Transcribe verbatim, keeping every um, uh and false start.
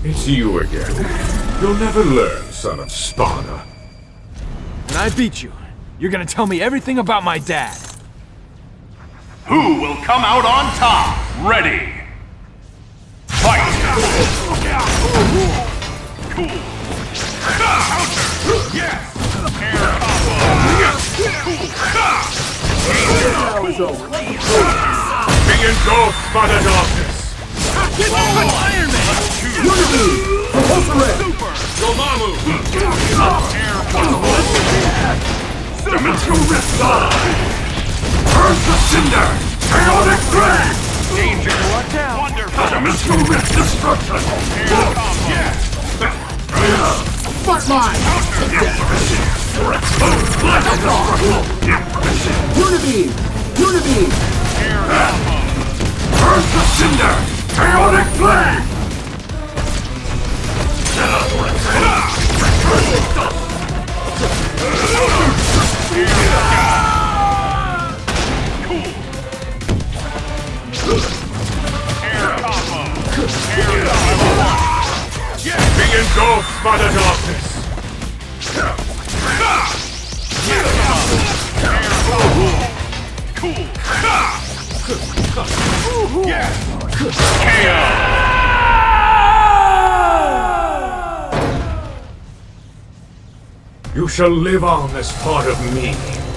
It's you again. You'll never learn, son of Sparta. When I beat you, you're gonna tell me everything about my dad. Who will come out on top? Ready! Fight! Cool! Counter! Yes! Air combo! Cool! Be engulfed by the darkness! Iron Man! Unity! Propulsor! Super! Dormammu! Air combo! Dimensional Rift Line! Earth of Cinder! Chaotic Flame! Danger! Watch out! Wonderful! Dimensional Rift Destruction! Air combo! Yes! Smart Mine! Unibeam! Unibeam! Air combo! Earth of Cinder! Chaotic Flame! Air combo! Air combo! Be engulfed by the darkness! Air combo! Cool! Yes! K O! You shall live on as part of me.